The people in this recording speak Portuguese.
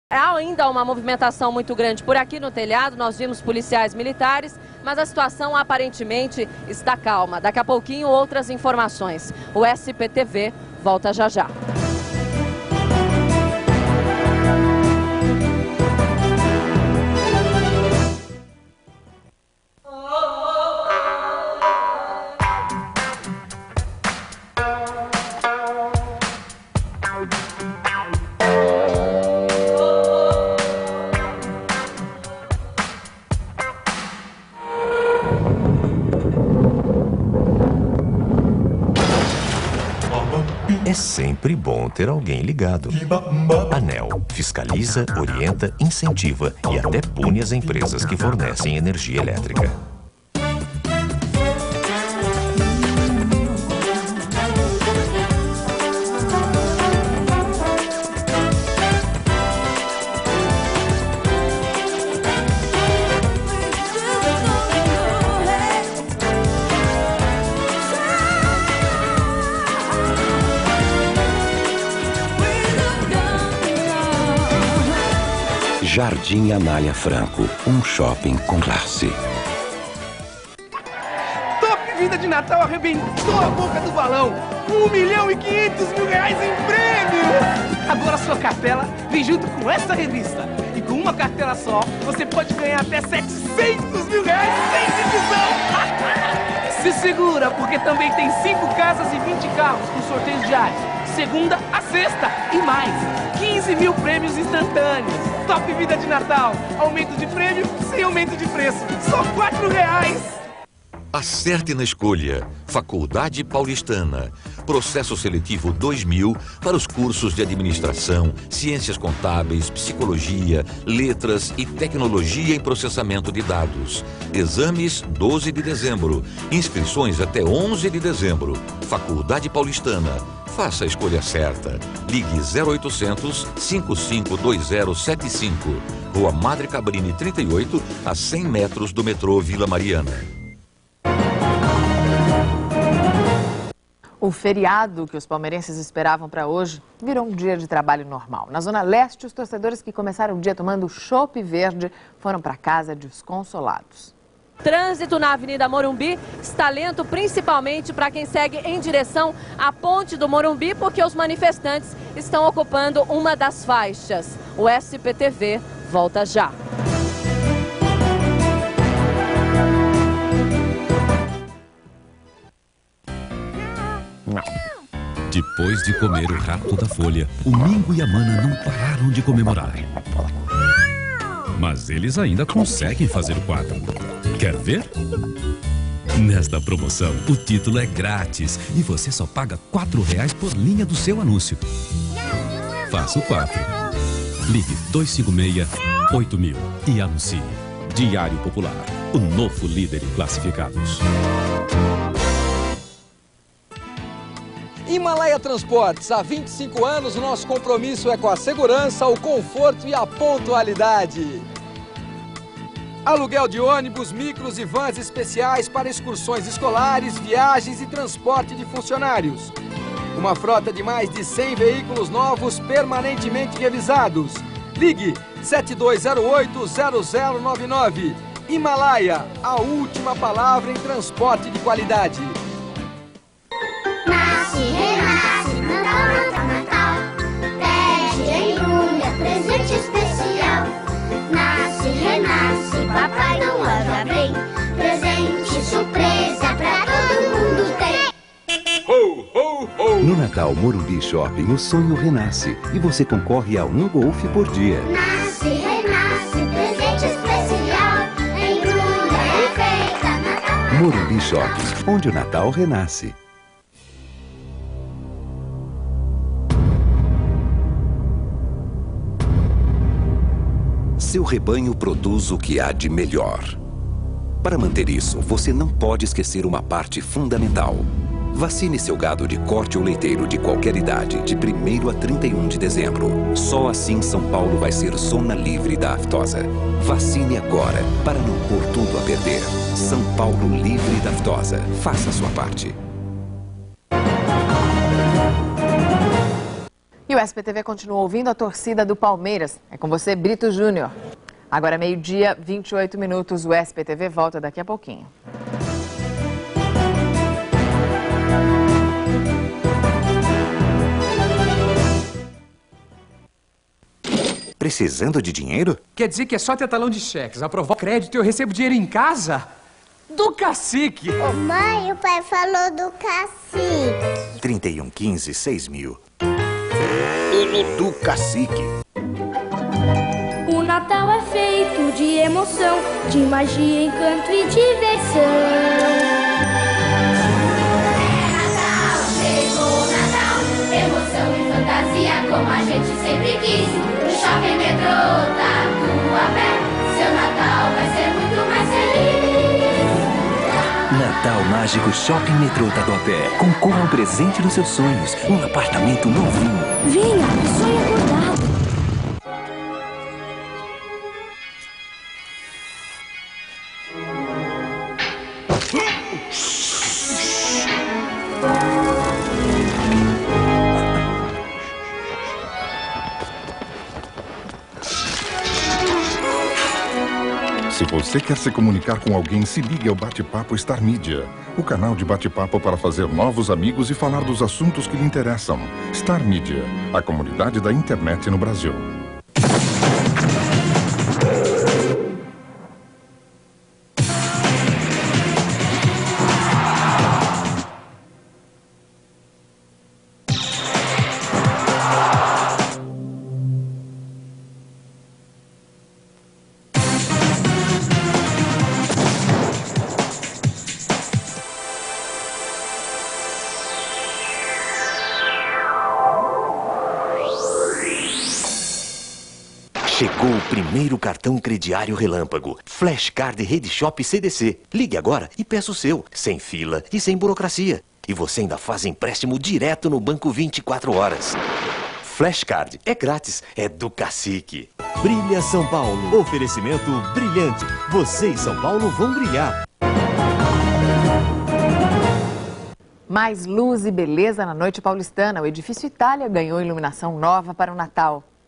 Há ainda uma movimentação muito grande por aqui no telhado, nós vimos policiais militares, mas a situação aparentemente está calma. Daqui a pouquinho outras informações. O SPTV volta já já. É sempre bom ter alguém ligado. ANEEL fiscaliza, orienta, incentiva e até pune as empresas que fornecem energia elétrica. Jardim Anália Franco, um shopping com classe. Top Vida de Natal arrebentou a boca do balão. 1.500.000 reais em prêmio! Agora sua cartela vem junto com essa revista. E com uma cartela só, você pode ganhar até 700.000 reais sem divisão! Se segura, porque também tem 5 casas e 20 carros com sorteios diários. Segunda a sexta e mais 15.000 prêmios instantâneos. Top Vida de Natal, aumento de prêmio sem aumento de preço, só R$4. Acerte na escolha. Faculdade Paulistana. Processo seletivo 2000 para os cursos de administração, ciências contábeis, psicologia, letras e tecnologia em processamento de dados. Exames 12 de dezembro. Inscrições até 11 de dezembro. Faculdade Paulistana. Faça a escolha certa. Ligue 0800 552075. Rua Madre Cabrini 38, a 100 metros do metrô Vila Mariana. O feriado que os palmeirenses esperavam para hoje virou um dia de trabalho normal. Na Zona Leste, os torcedores que começaram o dia tomando chopp verde foram para casa desconsolados. Trânsito na Avenida Morumbi está lento, principalmente para quem segue em direção à Ponte do Morumbi, porque os manifestantes estão ocupando uma das faixas. O SPTV volta já. Depois de comer o rato da folha, o Mingo e a Mana não pararam de comemorar. Mas eles ainda conseguem fazer o quadro. Quer ver? Nesta promoção, o título é grátis e você só paga R$4 por linha do seu anúncio. Faça o 4. Ligue 256-8000 e anuncie. Diário Popular, o novo líder em classificados. Himalaia Transportes, há 25 anos o nosso compromisso é com a segurança, o conforto e a pontualidade. Aluguel de ônibus, micros e vans especiais para excursões escolares, viagens e transporte de funcionários. Uma frota de mais de 100 veículos novos permanentemente revisados. Ligue 7208-0099. Himalaia, a última palavra em transporte de qualidade. Nasce, renasce, Natal, Natal, Natal. Pede, embrulha, presente especial. Nasce, renasce, Papai Noel já vem. Presente surpresa pra todo mundo tem. Ho, ho, ho. No Natal Morumbi Shopping, o sonho renasce e você concorre a um Golf por dia. Nasce, renasce, presente especial. Embrulha é feita, Natal. Morumbi Shopping, onde o Natal renasce. Seu rebanho produz o que há de melhor. Para manter isso, você não pode esquecer uma parte fundamental. Vacine seu gado de corte ou leiteiro de qualquer idade, de 1º a 31 de dezembro. Só assim São Paulo vai ser zona livre da aftosa. Vacine agora, para não pôr tudo a perder. São Paulo livre da aftosa. Faça a sua parte. E o o SPTV continua ouvindo a torcida do Palmeiras. É com você, Brito Júnior. Agora meio-dia, 28 minutos. O SPTV volta daqui a pouquinho. Precisando de dinheiro? Quer dizer que é só ter talão de cheques, aprovar o crédito e eu recebo dinheiro em casa? Do Cacique! Ô mãe, o pai falou do Cacique. 3115 6.000. Do Cacique. O Natal é feito de emoção, de magia, encanto e diversão. Chegou o Natal, emoção e fantasia, como a gente sempre quis. No Shopping Metrô Tatuapé, seu Natal vai ser muito mais feliz. Natal Mágico Shopping Metrô Tatuapé. Concorra ao presente dos seus sonhos. Um apartamento novinho. Venha, sonhe acordado. Se você quer se comunicar com alguém, se ligue ao Bate-Papo Star Media, o canal de bate-papo para fazer novos amigos e falar dos assuntos que lhe interessam. Star Media, a comunidade da internet no Brasil. Chegou o primeiro cartão crediário relâmpago. Flashcard Rede Shop CDC. Ligue agora e peça o seu. Sem fila e sem burocracia. E você ainda faz empréstimo direto no banco 24 horas. Flashcard é grátis, é do Cacique. Brilha São Paulo. Oferecimento brilhante. Você e São Paulo vão brilhar. Mais luz e beleza na noite paulistana. O edifício Itália ganhou iluminação nova para o Natal.